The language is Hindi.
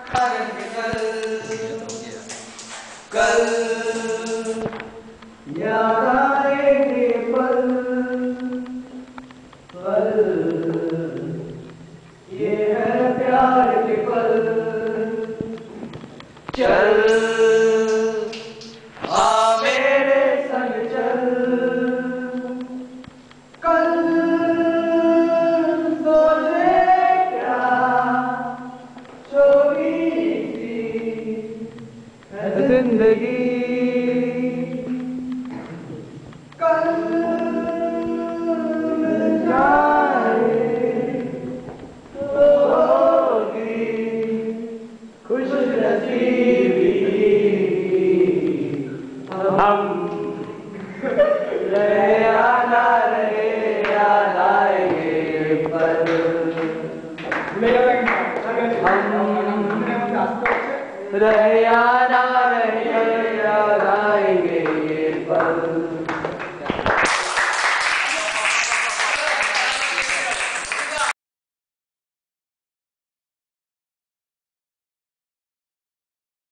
कल याद आएंगे पल पल, ये है प्यार के पल। चल आ मेरे संग चल, कल सोचे क्या छोटी सी है जिंदगी। कल मिल जाए तो होगी खुश नसीबी। हम रहे या ना रहे याद आएंगे पल। हम रहे या ना रहे याद आएंगे पल।